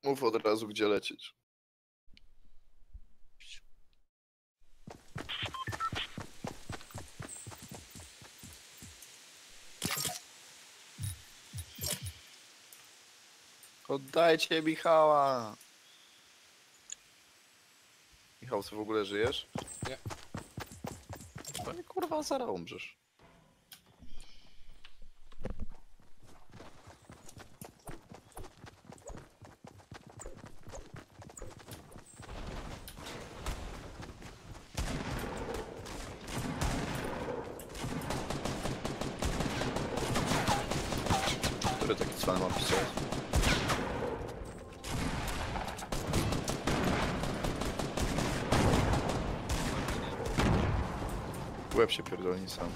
Mów od razu, gdzie lecieć. Oddajcie Michała! Michał, ty w ogóle żyjesz? Nie. No i kurwa, zaraz umrzesz. Który taki cwan ma pistolet? W łeb się pierdolni sam.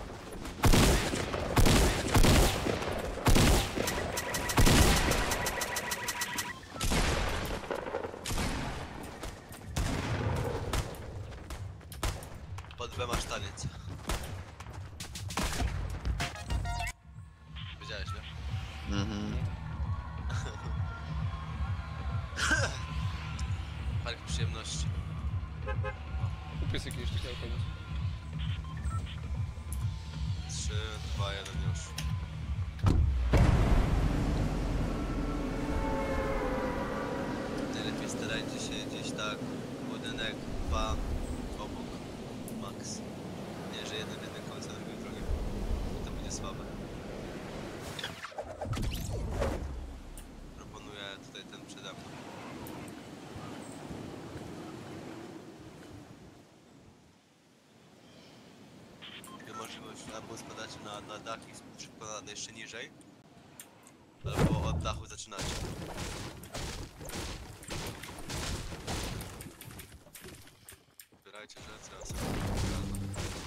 Pod B masz taniec. Wiedziałeś, nie? Mhm. Park przyjemności. Kupię sobie jakieś takie autobus. 3, 2, 1 już. Najlepiej starajcie się gdzieś tak, budynek 2 obok, max. Nie, że jeden końca, drugi drugim. To będzie słabe. Proponuję tutaj ten przede mną. Gdy możliwość albo spadacie na dach i szybko jeszcze niżej, albo od dachu zaczynacie. Wybierajcie rzeczy, a sobie pokażę.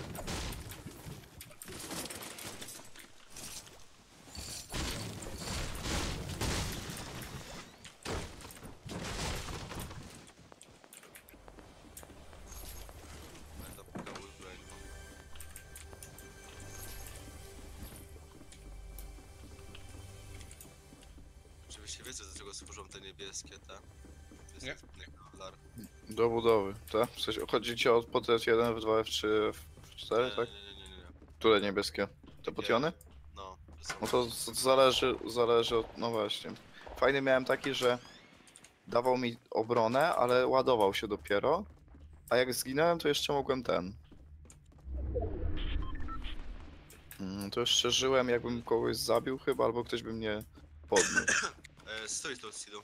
Będę pukał uzbrojenie. Oczywiście wiecie, do czego służą te niebieskie, te? To jest Nie. Kolar. Do budowy, tak? W sensie, chodzi ci o pod F1, F2, F3, F4, tak? Nie. Które niebieskie? Te potiony? No, że są... No to zależy od... no właśnie. Fajny miałem taki, że dawał mi obronę, ale ładował się dopiero. A jak zginąłem, to jeszcze mogłem ten. To jeszcze żyłem, jakbym kogoś zabił chyba, albo ktoś by mnie podniósł. Stój tu, Sidu.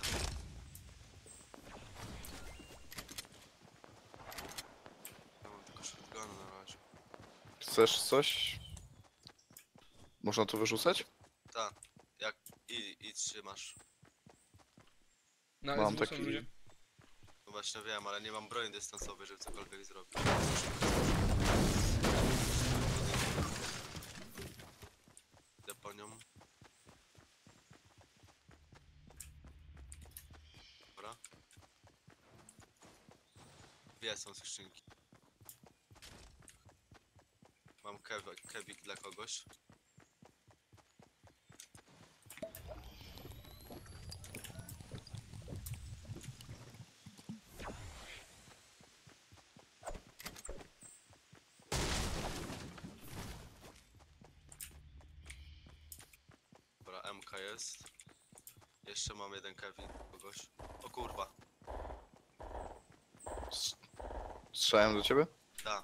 Ja mam tylko shotguna na razie. Chcesz coś? Można to wyrzucać? Tak, jak... I trzymasz. Na Mam SW są taki- ludzie. No właśnie wiem, ale nie mam broni dystansowej, żeby cokolwiek zrobić. Idę po nią. Dobra. Dwie są skrzynki. Mam kewik dla kogoś. Dobra, MK jest. Jeszcze mam jeden kewik dla kogoś. O kurwa. Strzelałem do ciebie? Da.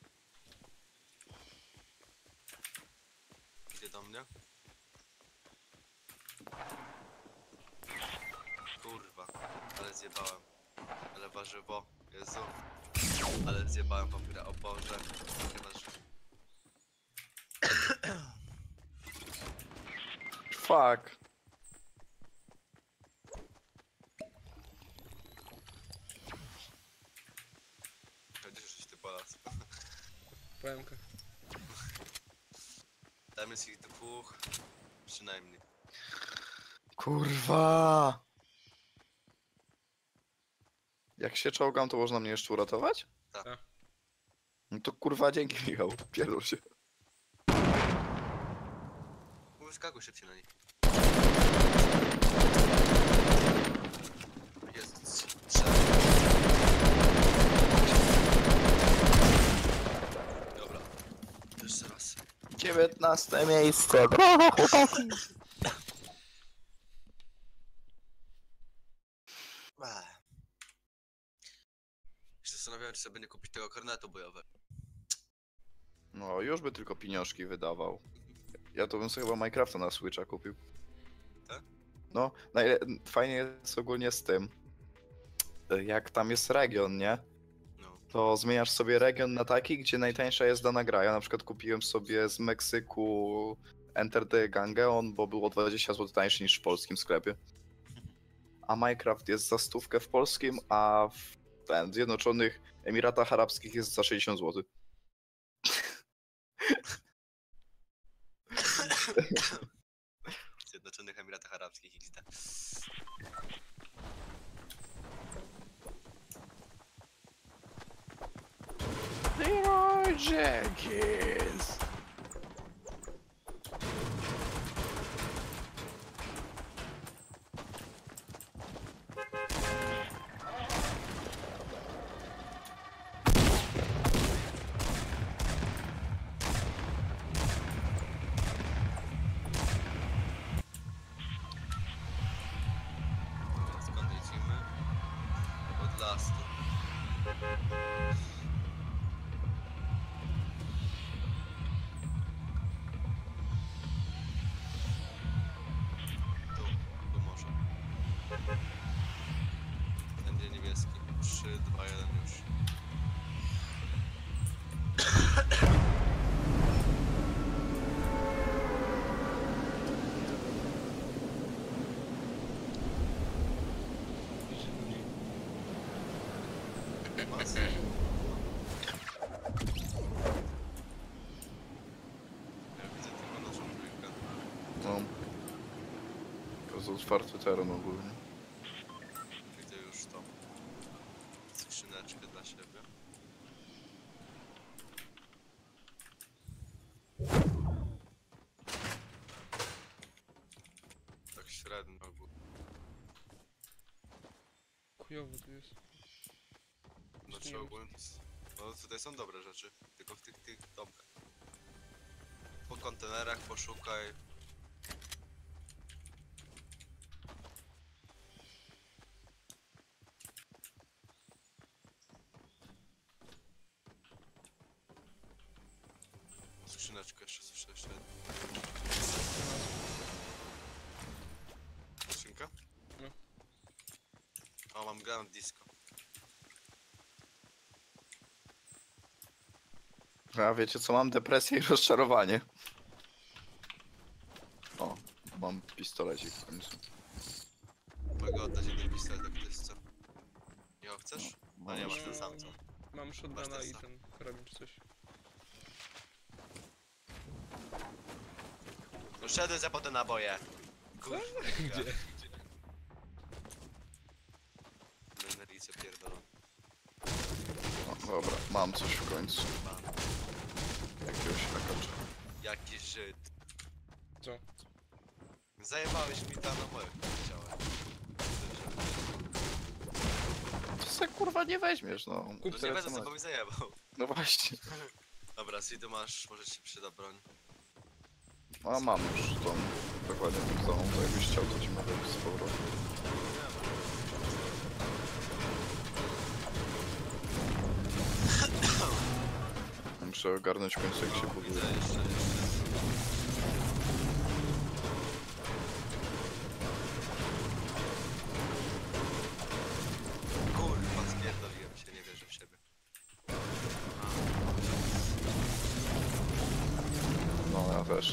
Idzie do mnie. Kurwa, ale zjebałem. Ale warzywo, Jezu. Ale zjebałem papierę, o Boże. Jakie warzywo. Fuck. Będziesz już ty Polacy. PMK. Tam jest ich dwóch. Przynajmniej. Kurwa. Jak się czołgam, to można mnie jeszcze uratować? Tak. No to kurwa dzięki, Michał. Pierdol się. Wyskakuj szybciej na nich. Dobra. Jeszcze raz. 19 miejsce, brawo chłopaki! Się zastanawiałem, czy sobie nie kupić tego kornetu bojowego. No, już by tylko pieniążki wydawał. Ja to bym sobie chyba Minecrafta na Switcha kupił. Tak? No, fajnie jest ogólnie z tym. Jak tam jest region, nie? No. To zmieniasz sobie region na taki, gdzie najtańsza jest dana gra. Ja na przykład kupiłem sobie z Meksyku Enter the Gungeon, bo było 20 zł tańszy niż w polskim sklepie. A Minecraft jest za 100 w polskim, a w Zjednoczonych Emiratach Arabskich jest za 60 zł. W Zjednoczonych Emiratach Arabskich XD. Leroy Jenkins! Skąd lecimy? Od lasu. Tu może. Będzie niebieski. 3, 2, 1 już. Mas? Ja widzę tylko naszą trójkę. No. To jest otwarty teren ogólnie. Widzę już tą skrzyneczkę dla siebie. Tak średnio ogólnie. Chujowo tu jest. Znaczy ogólnie, no tutaj są dobre rzeczy, tylko w tych domkach. Po kontenerach poszukaj. Skrzyneczkę jeszcze słyszę, jeszcze jedną. Skrzynka? No. O, mam Grand Disco. A wiecie co, mam depresję i rozczarowanie. O, mam pistolecik w końcu. Mogę oddać jeden pistolet, jak to jest co? Nie chcesz? No, A nie, już- masz ten sam co? Mam shotguna Masz i ten ten karabin czy coś. No szedłem za po te naboje. Kurwa. Gdzie? Nerwice pierdolą. O, dobra, mam coś w końcu. Mam. Jakiegoś hakacza. Jaki Żyd. Co? Zajebałeś mi tam na moje chciałem. To se kurwa nie weźmiesz, no. No Tyle, nie co będę masz. sobie zajebał. No właśnie. Dobra, Sidu masz, może ci się przyda broń. A mam już tą, dokładnie tą samą, to jakbyś chciał, to ci mogę z powrotem. Muszę ogarnąć w końcu jak się No, buduje. widzę jeszcze. Kurwa, spierdoliłem się, nie wierzę w siebie. No ja też.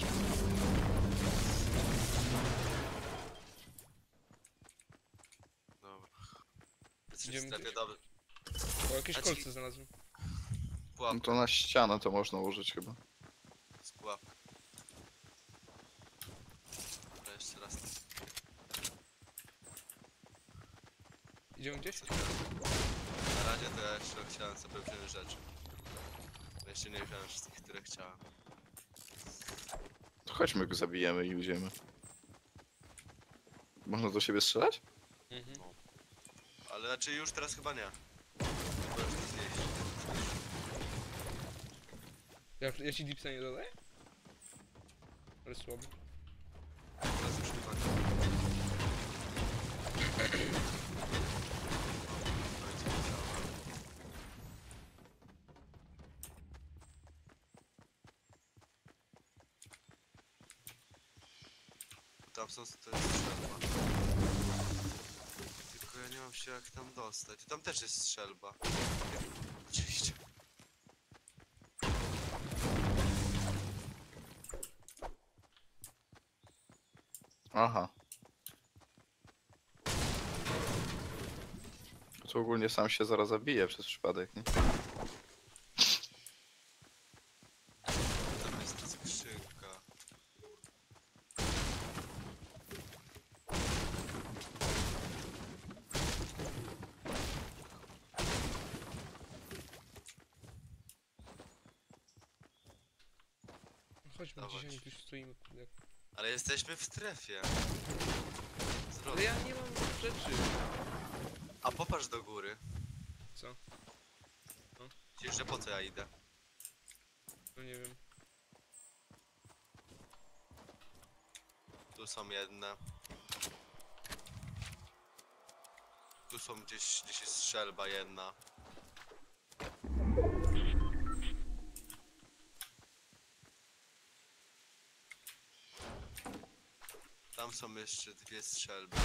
Dobra. Jesteś w Idziemy strefie, gdzieś? dobry. O, jakieś A ci- kolce znalazłem. No Pułapka, to na ścianę to można użyć chyba. z pułapka. Dobra, jeszcze raz. Idziemy gdzieś? Na razie to ja jeszcze chciałem sobie wziąć rzeczy. Ale jeszcze nie wziąłem wszystkich, które chciałem. To chodźmy go zabijemy i idziemy. Można do siebie strzelać? Mhm. Ale znaczy już teraz chyba nie. Chyba już zjeść. Ja ci dipsa nie dodaję? Ale słabo. Teraz już chyba nie. Tam są, to jest strzelba. Tylko ja nie mam się jak tam dostać. Tam też jest strzelba. Oczywiście. Aha. To ogólnie sam się zaraz zabije przez przypadek, nie? Tam jest ta skrzynka. No chodźmy, Dawać. dzisiaj tu stoimy, kurde. Ale jesteśmy w strefie. Ale Zwrotnie. ja nie mam rzeczy. A popatrz do góry. Co? Widzisz, że po co ja idę? No nie wiem. Tu są jedne. Tu są gdzieś jest strzelba jedna. Tam są jeszcze dwie strzelby.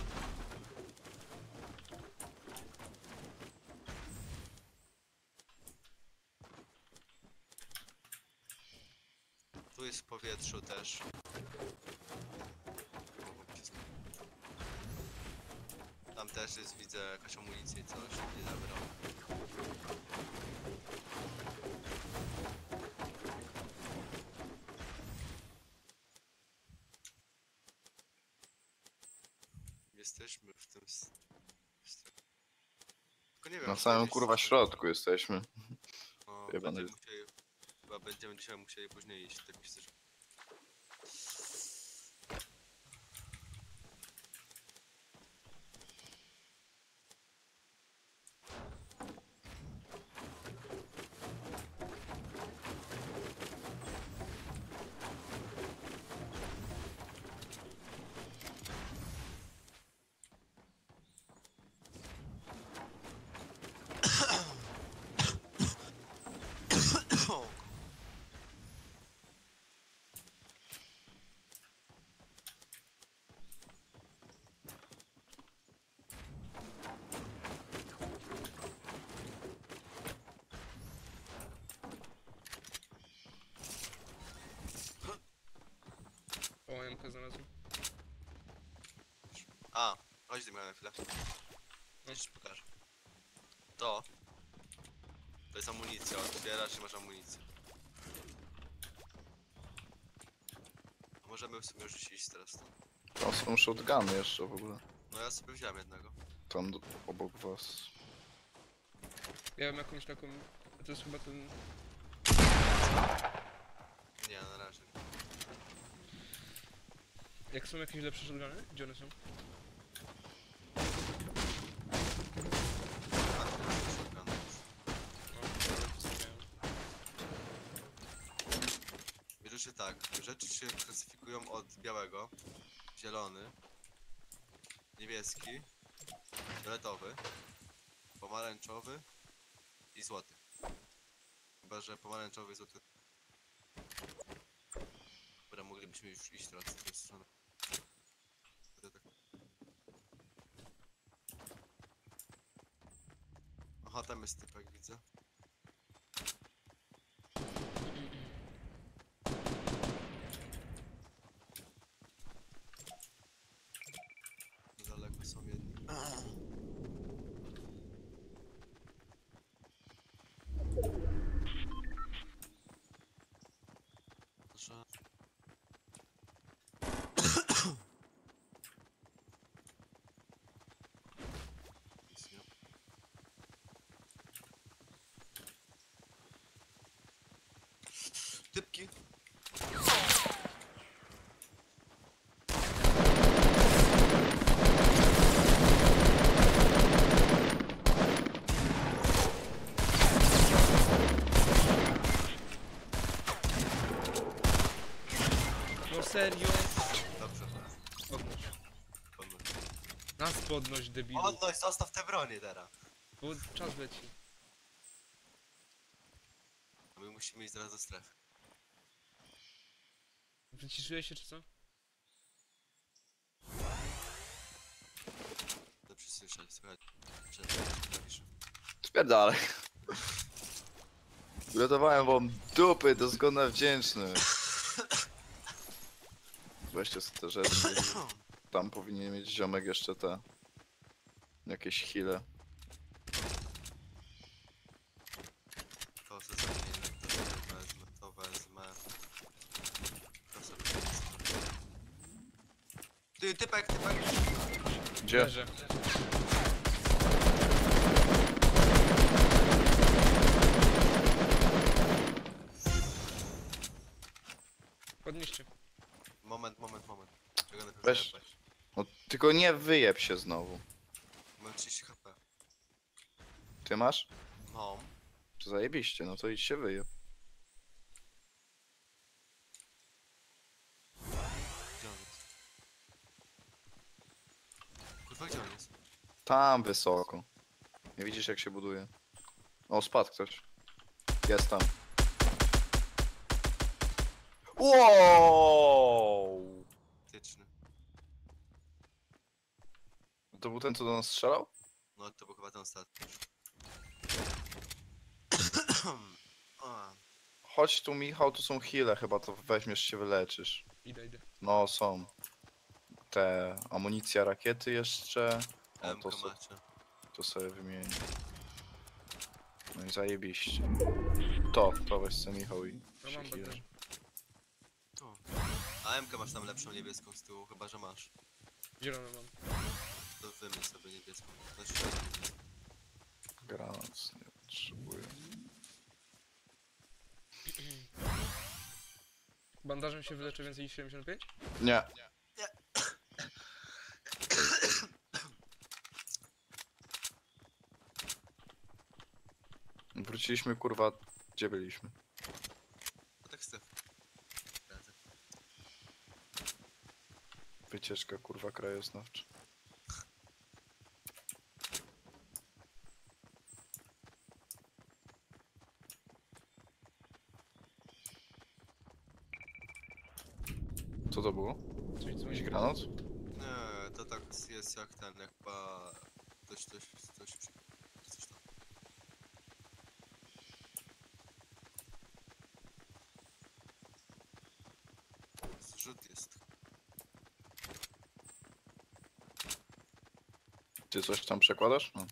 Tu jest w powietrzu też. Tam też jest, widzę jakaś amunicja i coś, nie zabrał. Jesteśmy w tym... Tylko nie wiem, Na czy samym będzie kurwa się- środku jesteśmy. No, Chyba będziemy nie. musieli, chyba będziemy dzisiaj musieli później iść, tak myślę, że... O, MK znalazłem. A, chodź do mnie na chwilę. Jeszcze pokażę. To jest amunicja, otwierasz i masz amunicję. Możemy w sumie już iść teraz tam. Tam są shotguny jeszcze w ogóle. No ja sobie wziąłem jednego. Tam obok was. Ja mam jakąś taką... To jest chyba ten... Nie, na razie. Jak są jakieś lepsze shotguny? Gdzie one są? A, tu jest shotgun. No, ja postawiałem. Wiesz, że tak, rzeczy się klasyfikują od białego, zielony, niebieski, fioletowy, pomarańczowy i złoty. Chyba, że pomarańczowy i złoty. Dobra, moglibyśmy już iść teraz z tej strony. Tak. Aha, tam jest typek, widzę. Daleko są jedni. Proszę. Nic nie. serio? Dobrze, Podnoś. podnoś. Nas podnoś, debilu. Podnoś, zostaw te bronie teraz. Bo czas leci. A my musimy iść zaraz do strefy. Wyciszyłeś się czy co? Dobrze słyszeć, słuchaj. Klawisz. Spierdalaj. Uratowałem wam dupy, doskonale wdzięczny. Weźcie sobie te rzeczy. Tam powinien mieć ziomek jeszcze te... jakieś heale. To se zamienię, to wezmę. To sobie wezmę. Ty, typek! Gdzie? Leżę. Podnieście. Moment. Czego najpierw Weź. zajebać? No tylko nie wyjeb się znowu. Mam 30 HP. Ty masz? Mam. Czy zajebiście, no to idź się wyjeb. Gdzie on jest? Kurwa, gdzie on jest? Tam wysoko. Nie widzisz jak się buduje? O, spadł ktoś. Jest tam. Wow! Tyczny. To był ten, co do nas strzelał? No to był chyba ten ostatni. A, Chodź tu, Michał, tu są heale, chyba to weźmiesz się wyleczysz. Idę. No, są. Te amunicja, rakiety jeszcze. O, MK to, macie. to sobie wymienię. No i zajebiście. To weź sobie, Michał, i No się mam heale. bandaż. Tu. A MK masz tam lepszą niebieską z tyłu, chyba że masz. Zielony mam. To wymień sobie niebieską. Znaczy niebieską. Granat nie potrzebuję. Bandażem się wyleczę więcej niż 75? Nie. Wróciliśmy, kurwa, gdzie byliśmy? No tak Stef. Wycieczka, kurwa, krajoznawcza. Co to było? Coś Jakiś dzwoni. granat? Nie, to tak jest jak ten, jak chyba... Coś tam. Zrzut jest. Ty coś tam przekładasz? No.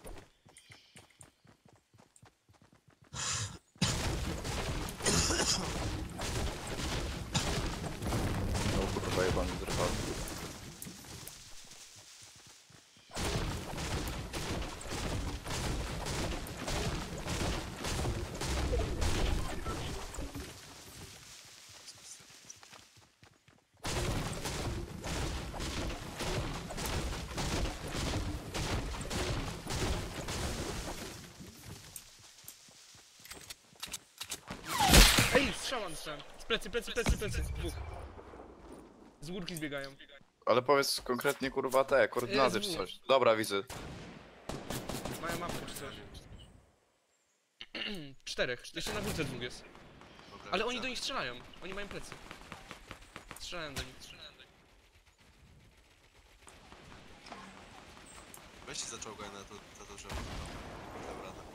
No kurwa, jebany drwal. Ej, strzała dostałem. Z plecy. Dwóch. Z górki zbiegają. Ale powiedz konkretnie, kurwa, te koordynaty czy Jezu. coś. Dobra, widzę. Mają mapkę czy coś. 4. Jeszcze na górce dwóch jest. Dobra, Ale oni widzę. do nich strzelają. Oni mają plecy. Strzelają do nich. Weź się zacząłgaj na to drzewo. Dobra, no.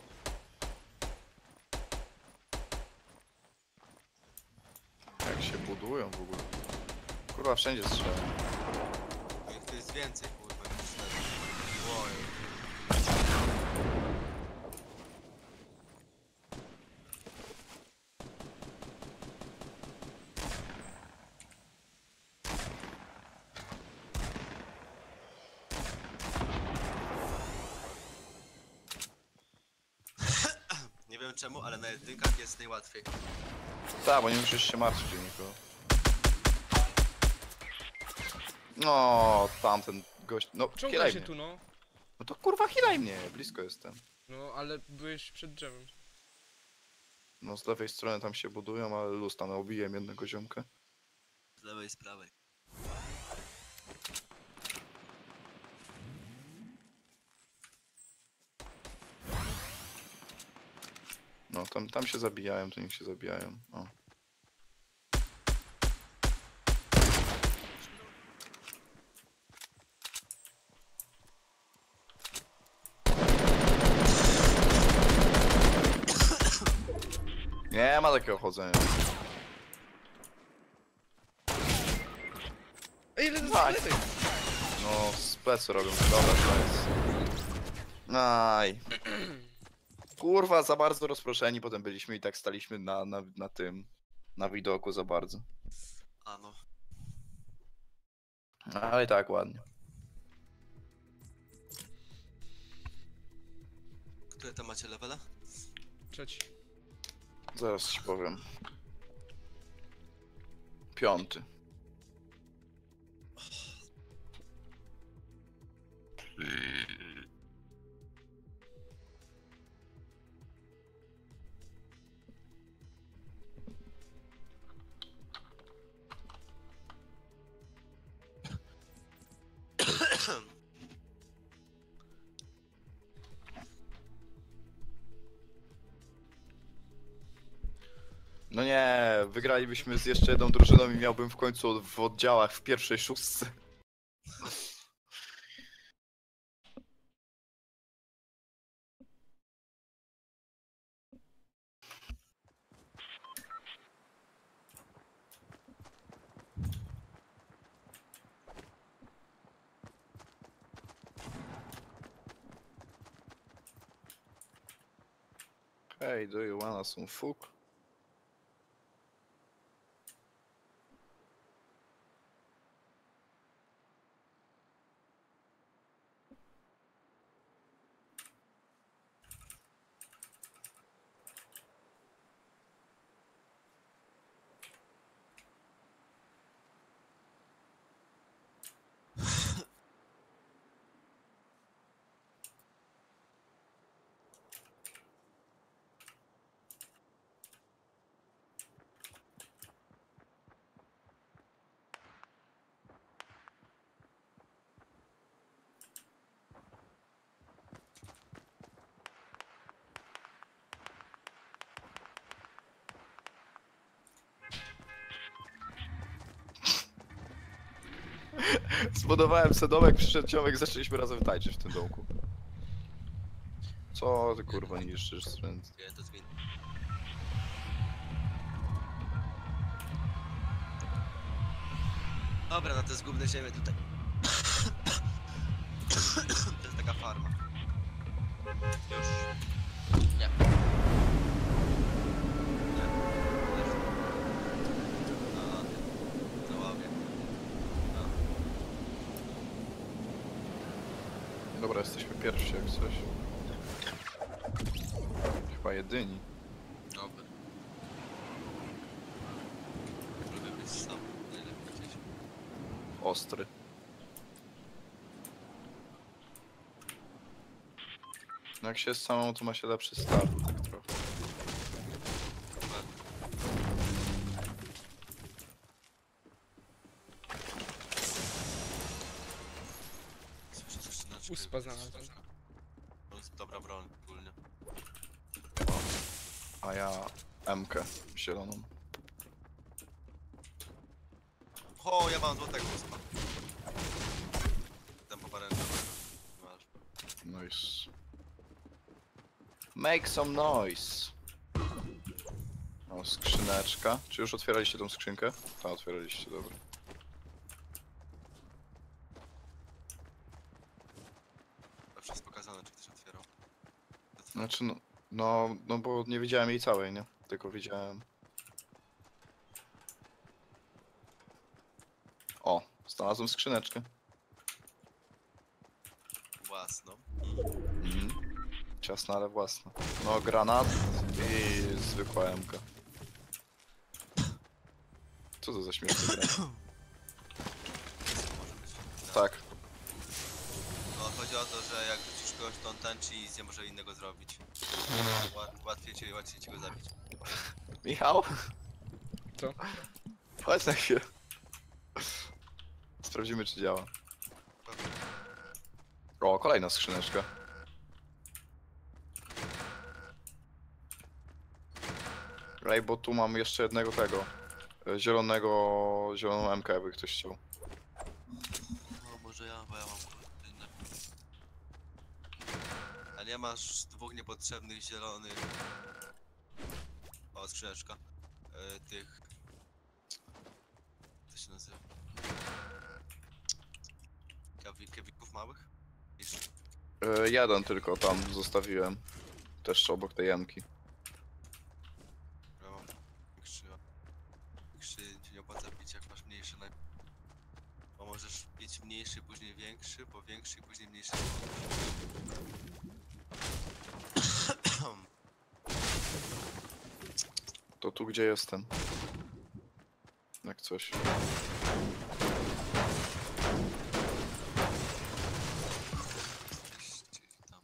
Jak się budują w ogóle. Kurwa, wszędzie strzelają. No i tu jest więcej, kurwa, niż 4. Oj. Nie wiem czemu, ale na jedynkach jest najłatwiej. Tak, bo nie musisz się martwić o nikogo. No, tamten gość. No, Ciągnę healaj się mnie. tu, no. No to kurwa, healaj mnie, blisko jestem. No, ale byłeś przed drzewem. No, z lewej strony tam się budują, ale luz tam obiłem jednego ziomka. Z lewej lewej, z prawej. No, tam się zabijają, to niech się zabijają. O. Nie ma takiego chodzenia. Ej, ile to Aj. jest? No, z plecy robią. Dobra, to jest. Aj. Kurwa, za bardzo rozproszeni potem byliśmy i tak staliśmy na tym. Na widoku za bardzo. A no. Ale i tak ładnie. Które tam macie levele? Trzeci. Zaraz ci powiem. 5. No nie, wygralibyśmy z jeszcze jedną drużyną i miałbym w końcu w oddziałach w pierwszej szóstce. Hey, do you wanna some food? Zbudowałem sobie domek, przyszedł ziomek, zaczęliśmy razem tańczyć w tym domku. Co ty kurwa niszczysz, stręt? Nie, to zwin. Dobra, na te zgubne ziemię tutaj. To jest taka farma. Już. Nie. Nie. Leży. Na ławie. No. Dobra, jesteśmy pierwsi jak coś. Chyba jedyni. Dobra. Lubię być sam. Najlepiej gdzieś. Ostry. No jak się jest samą, to ma się lepszy start, tak trochę. Słyszę coś inaczej. Uspa znalazłem. To jest dobra broń, ogólnie. A ja M-kę zieloną. O, ja mam złotego uspa. Ten poparęczny. Masz. Nice. Make some noise. O, skrzyneczka. Czy już otwieraliście tą skrzynkę? Tak, otwieraliście, dobra. Zawsze jest pokazane, czy ktoś otwierał. Znaczy, no bo nie widziałem jej całej, nie? Tylko widziałem... O, znalazłem skrzyneczkę. Własną. Mhm. Ciasna, ale własna. No, granat i zwykła M-ka. Co to za śmieszny granat? Może być. Tak. No, chodzi o to, że jak rzucisz kogoś, to on tańczy i nic nie może innego zrobić. Łatwiej ci go zabić. Michał? Co? Chodź na chwilę. Sprawdzimy, czy działa. O, kolejna skrzyneczka. Ej, bo tu mam jeszcze jednego tego. Zieloną MK, jakby ktoś chciał. No może ja, bo ja mam kurde inne. A nie masz dwóch niepotrzebnych zielonych... O, skrzyneczka. Tych... Co się nazywa? Kewików małych? Jeden tylko tam zostawiłem. Też obok tej jamki. Ja mam większy ci nie opłaca pić, jak masz mniejszy bo możesz pić mniejszy, później większy, po większy i później mniejszy. To tu gdzie jestem. Jak coś. Tam.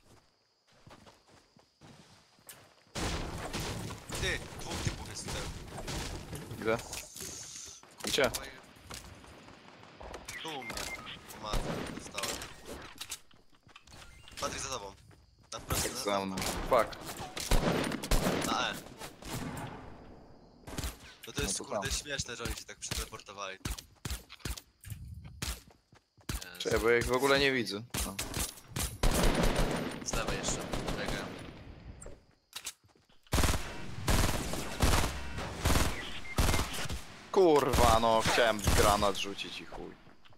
Ty, dwóch typów jest tutaj. Gdzie? Gdzie? Tu u mnie. Pomadę, dostałem. Patryk za tobą. Na wprost, Za mną. Fuck. na E. No to jest No to kurde tam. śmieszne, że oni się tak przeteleportowali. Jezu. Czekaj, bo ja ich w ogóle nie widzę. No. Z lewej jeszcze. Czekaj. Kurwa, no chciałem granat rzucić i chuj.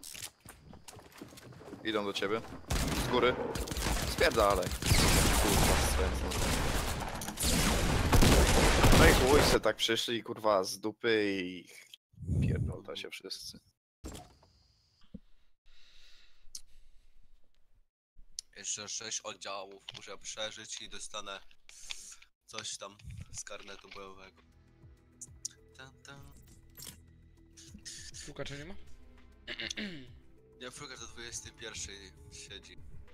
Idą do ciebie. Z góry. Spierdalaj. Kurwa, sens. No i chuj se tak przyszli, kurwa, z dupy i... Pierdolta się wszyscy. Jeszcze 6 oddziałów muszę przeżyć i dostanę coś tam z karnetu bojowego. Tan. Łukacza nie ma? Nie, Frugar do 21 siedzi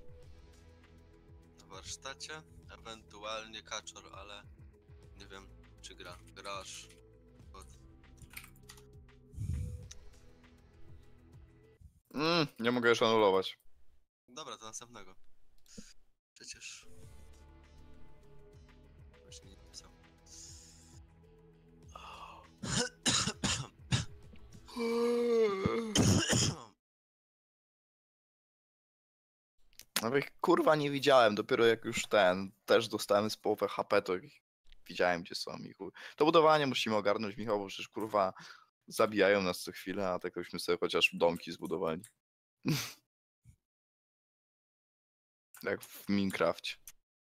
na warsztacie, ewentualnie Kaczor, ale nie wiem czy gra. Grasz. Nie mogę już anulować. Dobra, do następnego. Przecież... Właśnie nie napisał. No ich kurwa nie widziałem, dopiero jak już też dostałem z połowę HP, to ich widziałem gdzie są i chuj. To budowanie musimy ogarnąć, Michał, bo przecież kurwa zabijają nas co chwilę, a tak byśmy sobie chociaż domki zbudowali. Jak w Minecrafcie.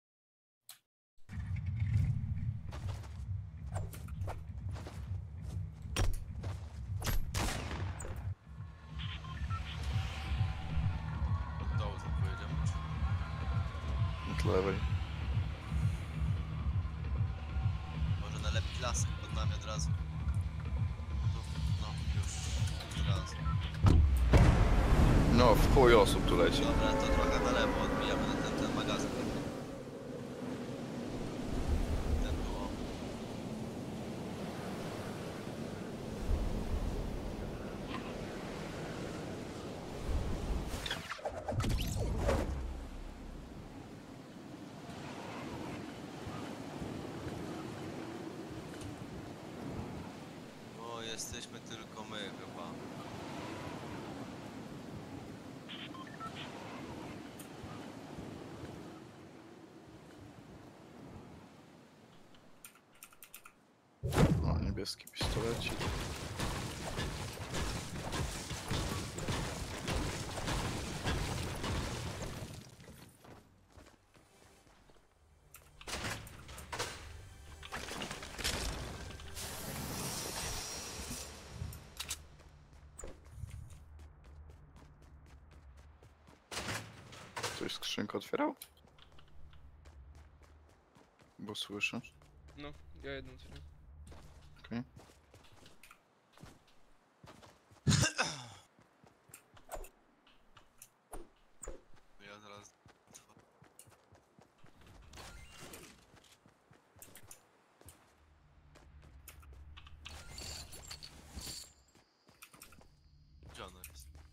Od dołu tam pojedziemy. Od lewej. Może nalepić lasek pod nami od razu. Tu, no już od razu. No, w chuj osób tu leci. Dobra, to trochę na lewo odbijamy na ten magazyn. Ten tu, o. O, jesteśmy tylko my chyba. O, niebieski pistolecik. Ktoś skrzynkę otwierał? Bo słyszę. No, ja jedną otwieram. Okej. Ja zaraz... Gdzie ona jest?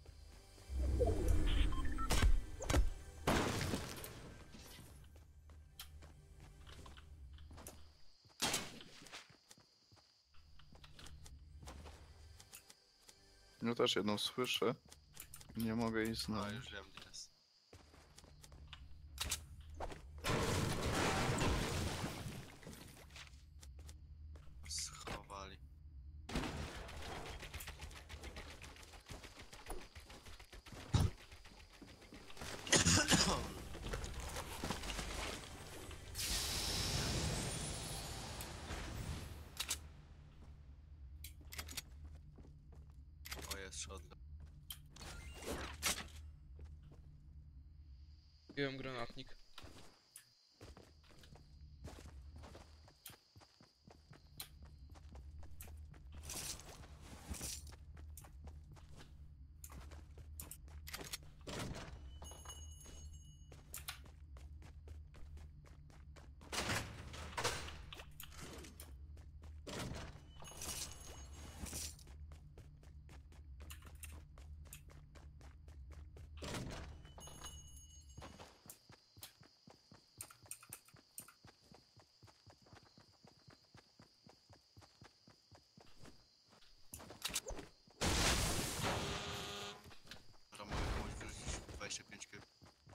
Ja też jedną słyszę. Nie mogę jej No, znaleźć. już wiem gdzie jest. Schowali. O, jest shotgun. Wziąłem granatnik. Dobra, mogę komuś wyrzucić 25 kg.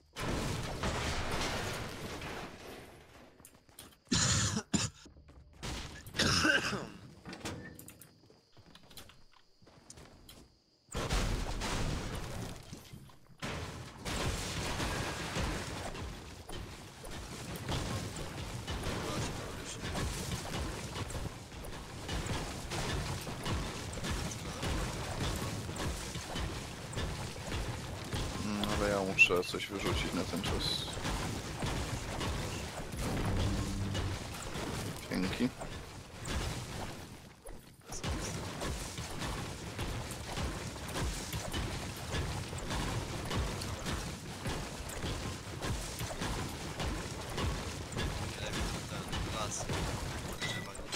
Ale ja muszę coś wyrzucić na ten czas. Dzięki. Ten las. Drzewa nie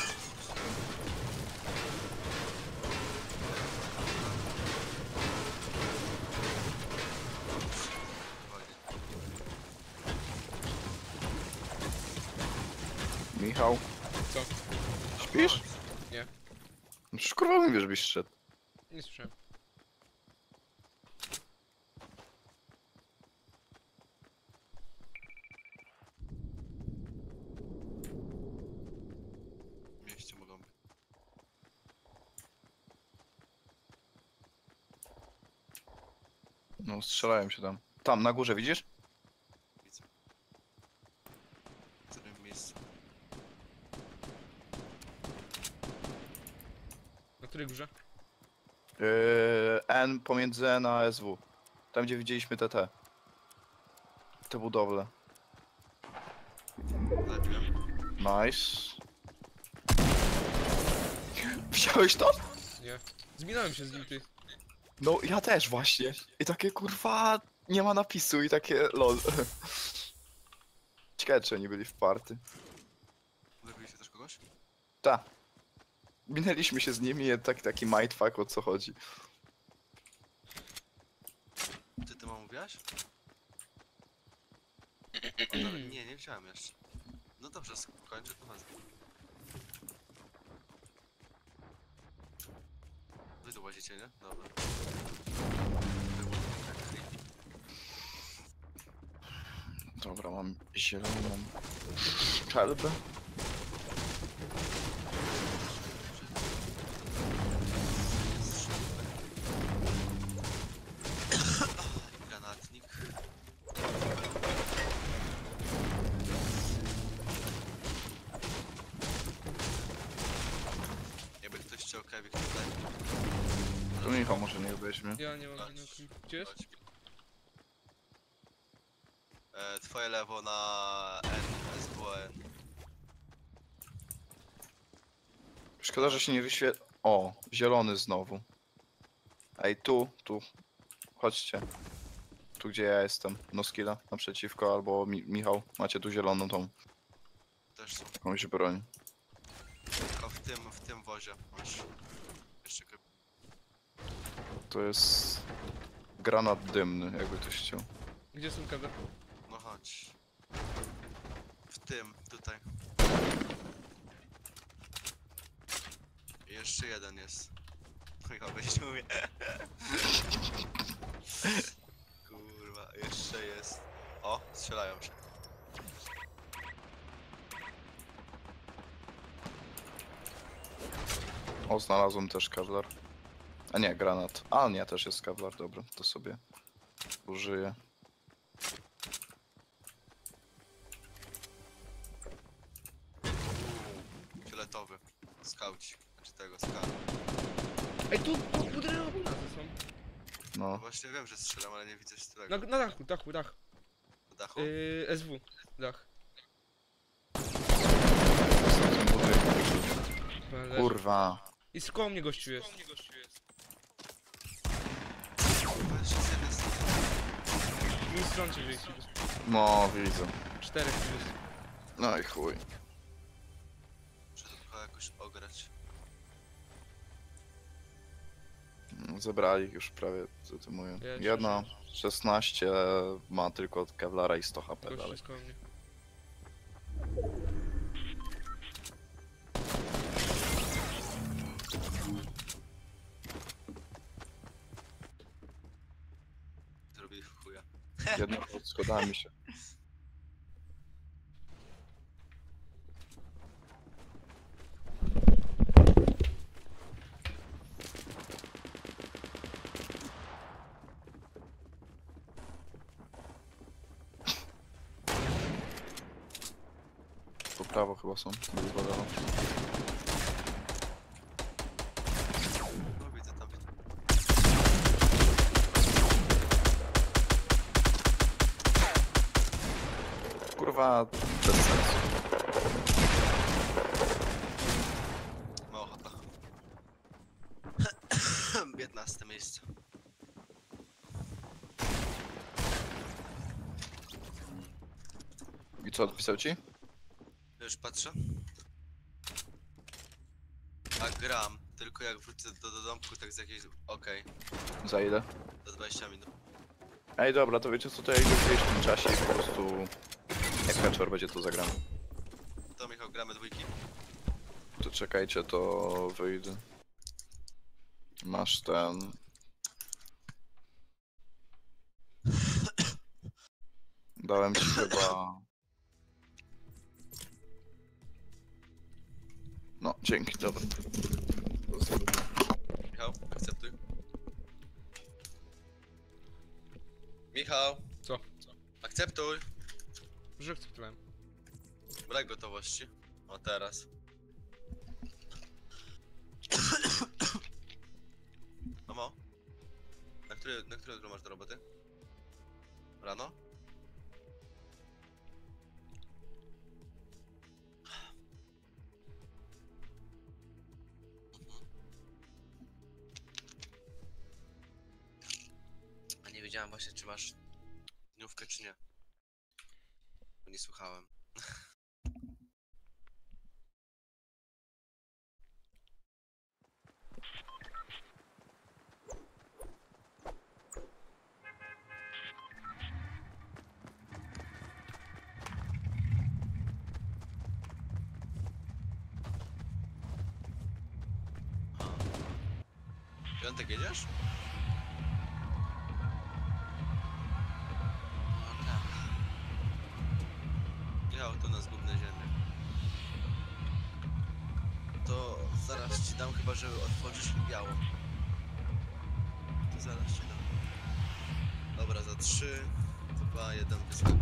Michał, Co? śpisz? Nie. No przecież kurwa mówię, żebyś szedł. Nie słyszałem. w mieście mogą być. No strzelają się tam. Tam, na górze, widzisz? Widzę. W którym miejscu? Na której górze? N pomiędzy N a SW. Tam gdzie widzieliśmy te budowle. Zabiłem. Nice. Widziałeś to? Nie. Zminąłem się z nim, ty. No ja też właśnie. I takie kurwa nie ma napisu i takie lol. Ciekawe czy oni byli w party. Zabiłeś też kogoś? Ta. Minęliśmy się z nimi i taki mindfuck o co chodzi. Ty mówiłaś? O, dobra, nie wziąłem jeszcze. No dobrze, skończę to wezmę. Wy tu łazicie, nie? Dobra. Było tak creepy. Dobra, mam zieloną szczelbę. Jest szybko. Granatnik. Jakby ktoś chciał kewik tutaj. To Michał może nie weźmie. Ja nie mam Chodź, żadnego klipu. Gdzie jest? chodź. Twoje lewo na N, SWN. Szkoda, że się nie wyświetla. O, zielony znowu. Ej, tu. Chodźcie. Tu gdzie ja jestem. No skilla naprzeciwko, albo Michał. Macie tu zieloną tą Też są. jakąś broń. Tylko w tym wozie masz jeszcze To jest granat dymny, jakby ktoś chciał. Gdzie są kawy? No chodź. W tym, tutaj. I jeszcze jeden jest. Michał weź mówię. Kurwa, jeszcze jest. O, strzelają się. O, znalazłem też kevlar. A nie, granat. A nie, też jest kevlar, dobra, to sobie użyję. Fioletowy. Skauci. Znaczy tego, skaut. Ej, tu budynek obok nas są. No, Właśnie wiem, że strzelam, ale nie widzę z tego. Na dachu, dach. Na dachu? SW, dach. jest na tym budynku. Leży. Kurwa. I z koło mnie gościu jest. Kurwa, jeszcze z jednej strony. Mój stron cię wyjdzie. No, widzę. 4 tu jest. No i chuj. Muszę to chyba jakoś ograć. Zebrali już prawie, co ty mówię. Ja Jedna 16 ma tylko kevlara i 100 HP Gościu dalej. jest koło mnie. Zrobili w chuja. Jedna pod schodami się. Po prawo chyba są. Wyglądało. No widzę tam. Kurwa, bez sensu. Ma ochota. 15 miejsce. I co, odpisał ci? Już patrzę. A gram, tylko jak wrócę do domku, tak z jakiejś... Okej, Za ile? za 20 minut. Ej, dobra, to wiecie co, to ja idę gdzieś w tym czasie i po prostu... Jak Hatcher będzie, to zagramy. To Michał, gramy dwójki. To czekajcie, to wyjdę. Masz ten... Dałem ci chyba... No, dzięki, dobra. Michał, akceptuj. Michał! Co? Akceptuj! Już akceptowałem. Brak gotowości. O, teraz. Mamo? Na które jutro masz do roboty? Rano? A nie wiedziałem właśnie, czy masz dniówkę, czy nie. Bo nie słuchałem. Piątek jedziesz? No tak. Jechał to na zgubne ziemię. To zaraz ci dam, chyba że otworzysz mi białą. To zaraz ci dam. Dobra, za 3, 2, 1 wyskak.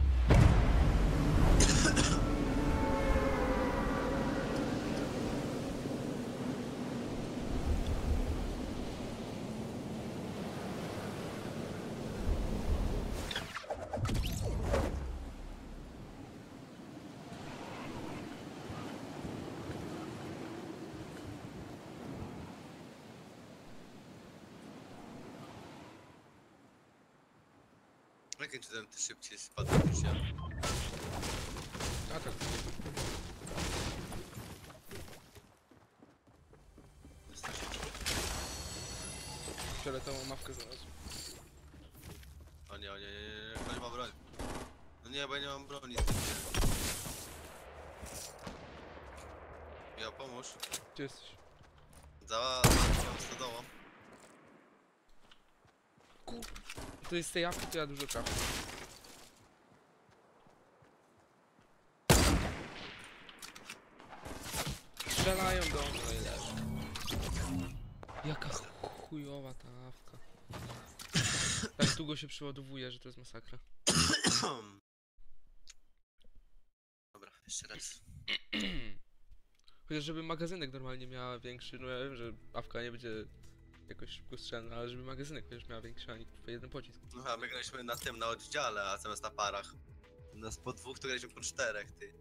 Jakim cudem ty szybciej spadł niż ja? A tak. Fioletową mawkę znalazłem. O nie, chyba nie ma broni. No nie, bo ja nie mam broni. Ja pomóż. Gdzie jesteś? Za stodołą. łuku, to jest z tej apki, to ja dużo trafię. Strzelają do mnie, no i leży. Jaka chujowa ta awka. Tak długo się przyładowuje, że to jest masakra. Dobra, jeszcze raz. Chociaż żeby magazynek normalnie miała większy, no ja wiem, że awka nie będzie jakoś szybko strzelna, ale żeby magazynek chociaż miała większy, a nie kurwa jeden pocisk. No a my graliśmy na tym, na oddziale, a zamiast na parach. Nas po dwóch to graliśmy po czterech, ty.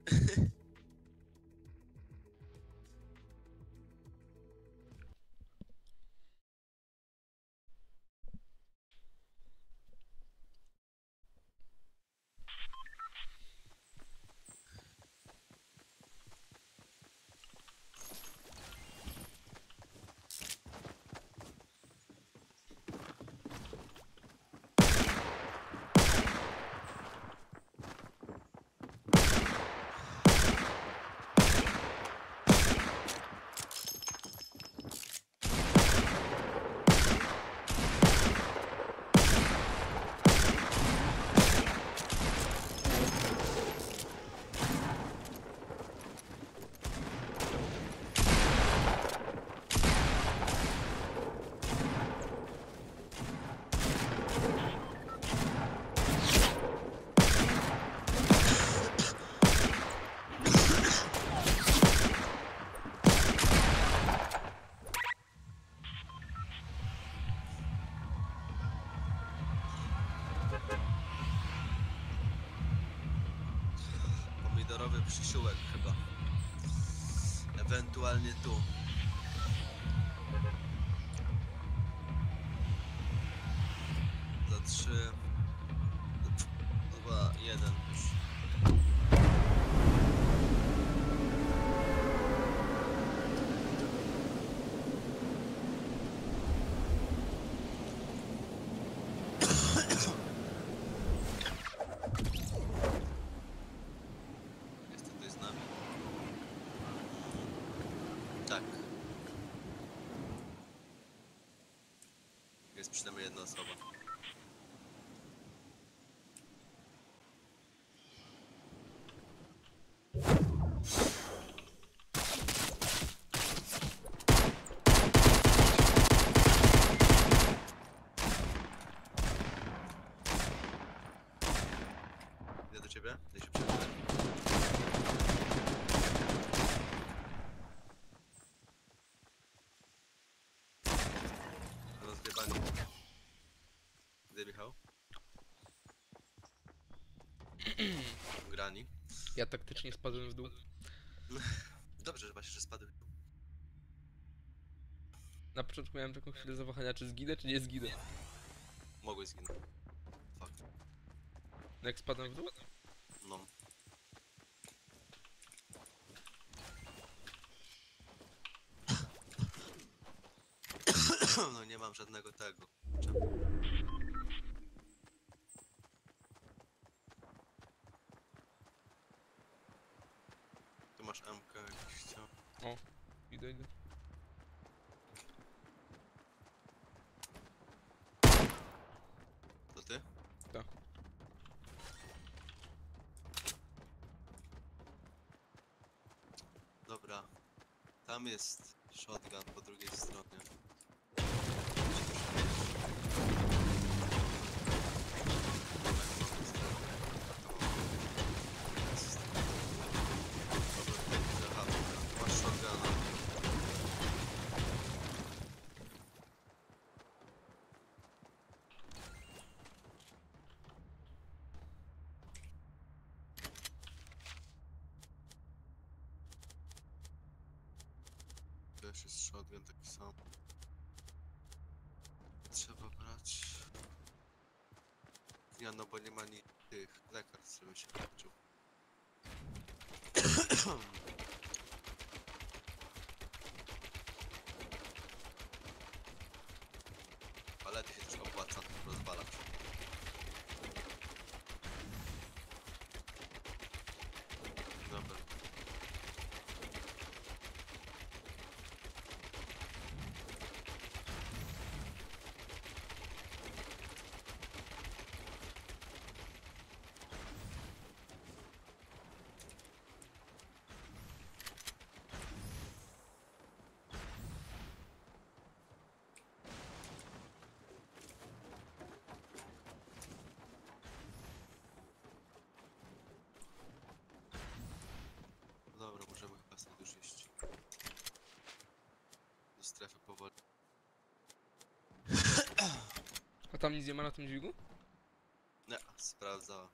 Pomidorowy przysiółek chyba. Ewentualnie tu. Za 3, 2, 1 już. Jest tutaj z nami? Tak. Jest przynajmniej jedna osoba. Idę do ciebie? Daj się przeczytać. Rozgrywanie. Gdzie Michał? Grani. Ja taktycznie spadłem w dół. Dobrze, że właśnie, że spadł. Na początku miałem taką chwilę zawahania, czy zginę, czy nie zginę. Mogłeś zginąć. Fakt. No jak spadłem w dół? No. No nie mam żadnego tego. Tu masz MK jakiś co? Idę, idę. To ty? Tak. Dobra. Tam jest shotgun po drugiej stronie. Masz shotguna. Też jest shotgun taki sam. Trzeba brać. Nie no, bo nie ma ni tych lekarstw, żebym się leczył. Palety się też opłaca rozwalać. Dobra. strefy powoli. A tam nic nie ma na tym dźwigu? Nie, sprawdzałem.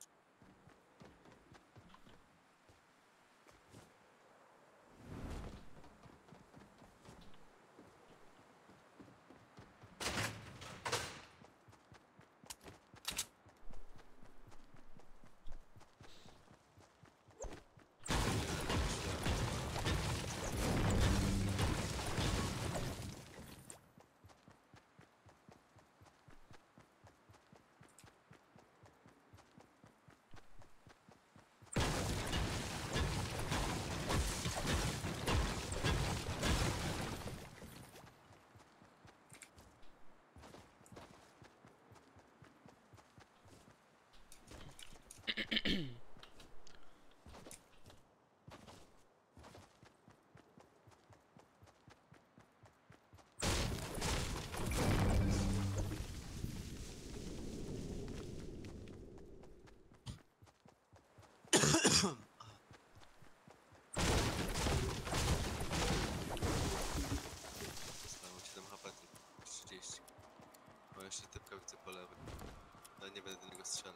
Zostało 7 HP, tylko 30. Mam jeszcze typka widzę po lewej. Ale nie będę do niego strzelał.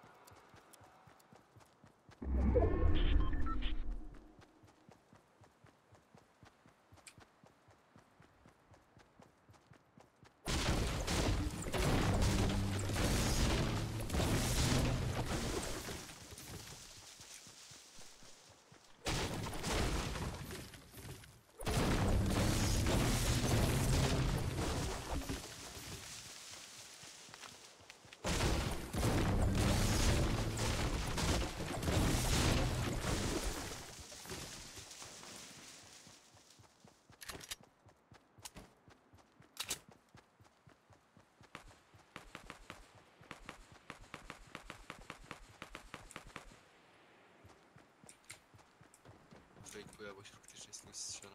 Fejkuję, bo się faktycznie z nim strzela.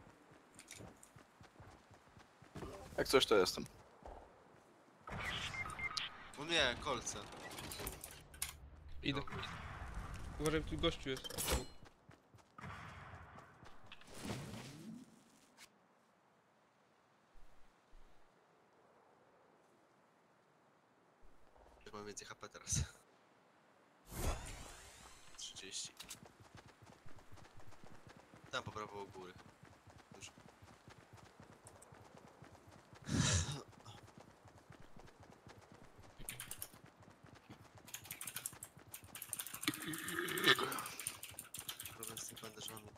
Jak coś to jestem. O nie, kolce. Idę. Uważaj, tu gościu jest. Jak mam więcej HP teraz. 30. Tam po prawo u góry. Dużo. Problem z tym bandażami.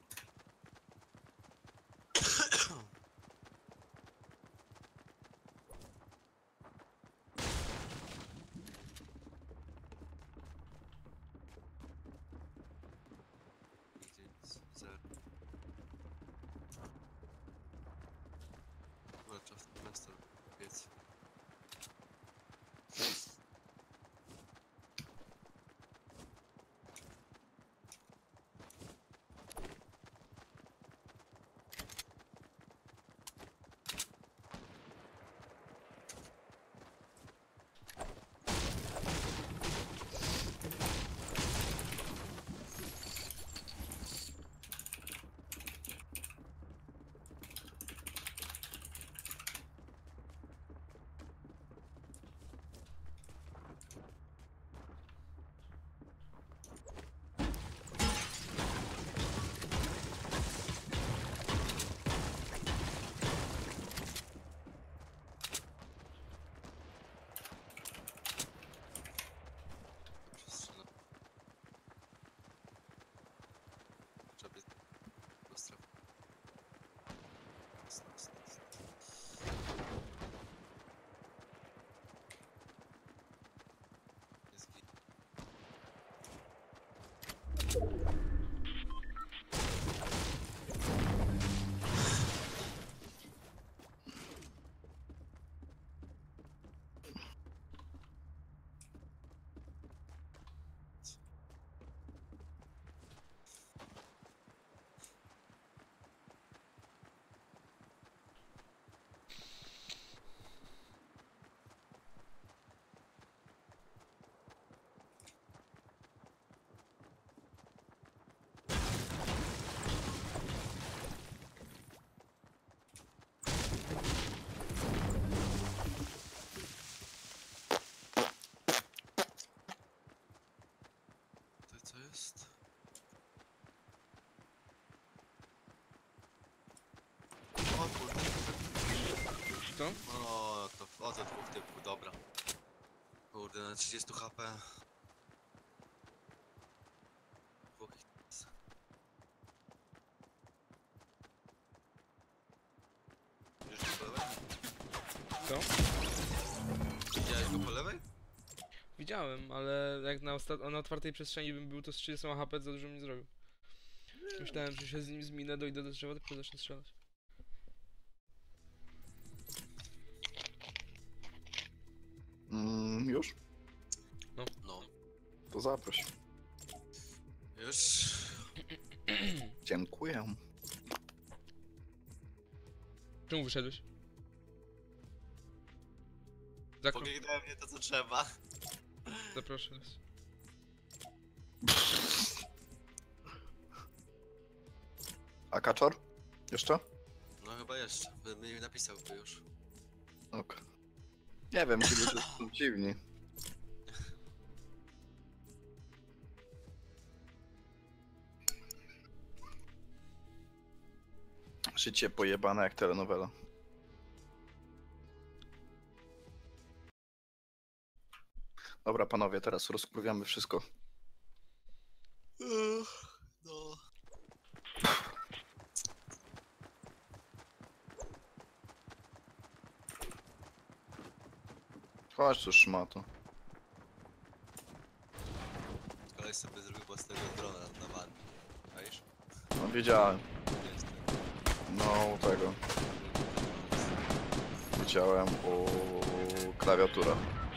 Nigdzie nic. Zero. Kto? O, to wchodzę dwóch typów, dobra. Kurde, na 30 HP. Dwóch ich jest. Widzisz go po lewej? Co? Widziałeś go po lewej? Widziałem, ale jak na otwartej przestrzeni bym był, to z 30 HP za dużo mi zrobił. Myślałem, że się z nim zminę, dojdę do drzewa, tylko zacznę strzelać. Już? No. To zaproś. Już. Dziękuję. Czemu wyszedłeś? Zakro... Pobiegłem mnie to co trzeba. Zaproszę was. A kaczor? Jeszcze? No chyba jeszcze. Bym mi napisałby już. Ok. Nie wiem, ci ludzie są dziwni. Życie pojebane jak telenowela. Dobra panowie, teraz rozkurwiamy wszystko. No. Chodź tu szmato. Koleś sobie zrobił własnego drona na van. Wiesz? No wiedziałem. Jest No tego. Wiedziałem o klawiaturach.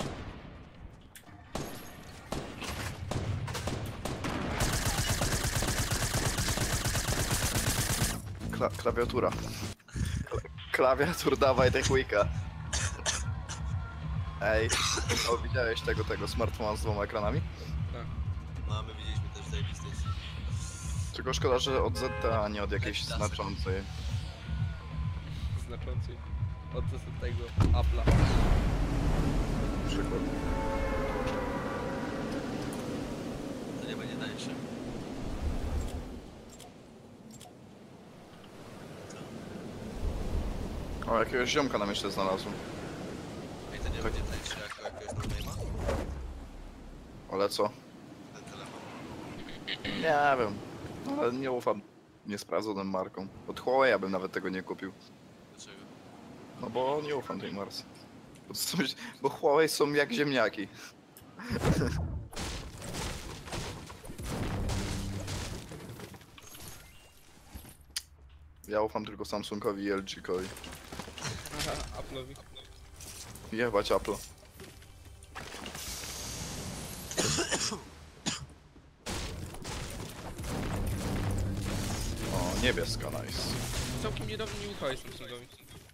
Klawiatura. Klawiatur, dawaj tę chujka. Ej, o, widziałeś tego smartfona z dwoma ekranami? No, my widzieliśmy też zajebistej. Tylko szkoda, że od ZT, a nie od jakiejś znaczącej. Znaczącej. Od tego Apple'a. Przykład. To nie będzie tańsze. O, jakiegoś ziomka nam jeszcze znalazłem. I to nie będzie tańsze jak jakiegoś no-name'a? Ale co? Ten telefon. Nie wiem. Ale nie ufam niesprawdzonym markom. Od Huawei bym nawet tego nie kupił. Dlaczego? No bo nie ufam tej marce. Bo Huawei są jak ziemniaki. Ja ufam tylko Samsungowi i LG-kowi. Aha, Apple'owi. Jebać Apple. O, niebieska, nice. Całkiem niedawno nie ufałeś Samsungowi.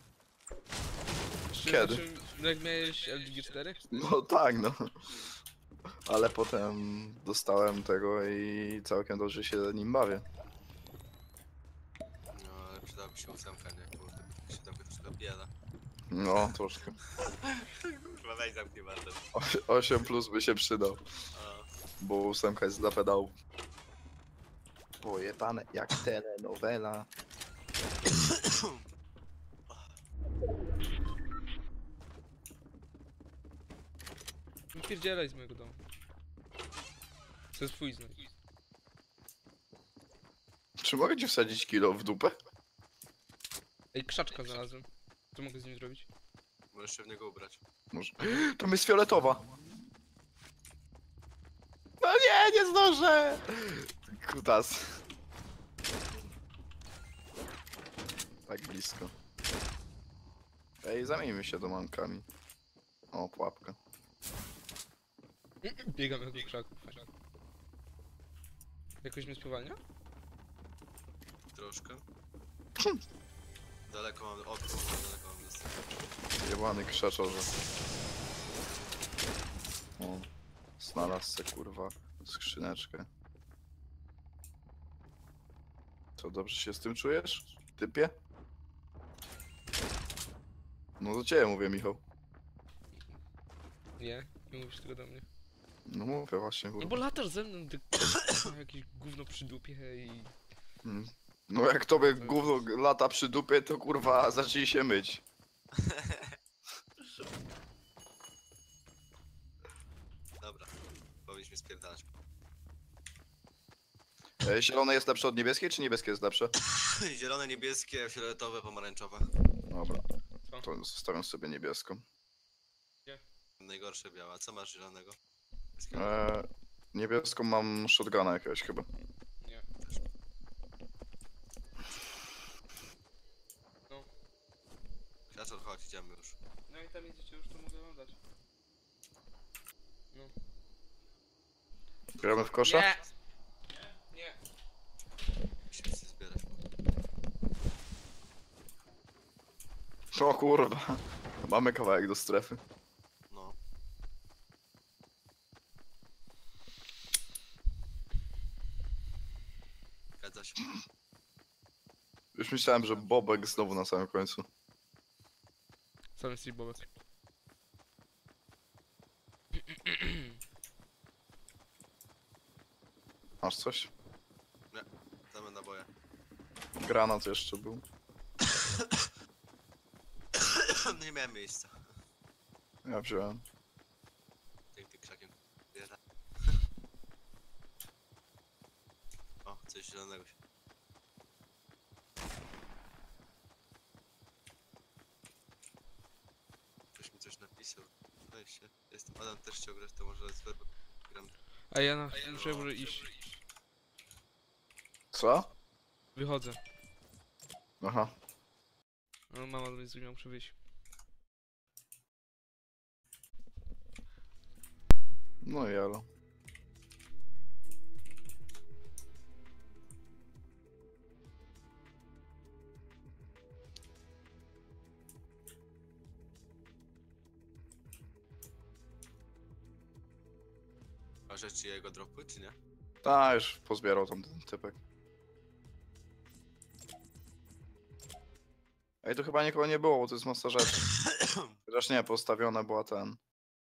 Kiedy? Znaczy, jak miałeś LG G4? No tak, no. Ale potem dostałem tego i całkiem dobrze się nim bawię. No, ale przydałaby się ósemka, nie? Kurde, się tam troszkę bieda. No, troszkę. Kurwa, weź zamknij wartę. 8 plus by się przydał, bo 8 jest dla pedałów. Pojebane jak telenowela. Wypierdzielaj z mojego domu. To jest twój znak. Czy mogę ci wsadzić kilo w dupę? Ej, krzaczka znalazłem. Co mogę z nim zrobić? Możesz się w niego ubrać. Może. Tam jest fioletowa. No nie, nie zdążę! Kutas. Tak blisko. Ej, zamieńmy się domankami. O, pułapka. Biegam jak do krzaków. Jakoś mnie spowalnia? Troszkę. Daleko mam od daleko mam dostęp. Jebany krzaczorze. O, znalazł se kurwa skrzyneczkę. Co, dobrze się z tym czujesz, typie? No do ciebie mówię, Michał. Nie mówisz tego do mnie. No mówię właśnie, No kurwa. bo latasz ze mną, ty jakieś gówno przy dupie i... No jak tobie gówno lata przy dupie, to kurwa zacznij się myć. Dobra, powinniśmy spierdalać. Zielone jest lepsze od niebieskiej, czy niebieskie jest lepsze? Zielone, niebieskie, fioletowe, pomarańczowe. Dobra, Co? to zostawiam sobie niebieską. Najgorsze białe. A co masz zielonego? Niebieską mam shotguna jakiegoś chyba. Nie. No. Krzaczor, chodź, idziemy już. No i tam idziecie już, to mogę wam dać. No. Gramy w kosza? Nie! Nie. Musimy się zbierać. O kurwa. Mamy kawałek do strefy. No. Zgadza się. Już myślałem, że Bobek znowu na samym końcu. Sam jest Bobek. Masz coś? Damy naboje. Granat jeszcze był. Nie miałem miejsca. Ja wziąłem. Jak ty krzakiem biera. O, coś zielonego się. Ktoś mi coś napisał. Weź się. Jestem Adam, też chciał grać, to może z werby gram. A ja muszę może iść. Co? Wychodzę. Aha. No mama do mnie dzwoniła, muszę wyjść. No i jalo. A rzeczy jego dropły, czy nie? Ta, już pozbierał tam ten typek. Ej, tu chyba nikogo nie było, bo to jest masa rzeczy. Chociaż nie, postawiona była ten.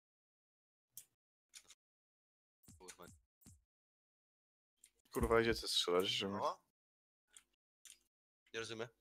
Kurwa. Kurwa, idzie ty strzelać, żeby... O? Nie rozumiem.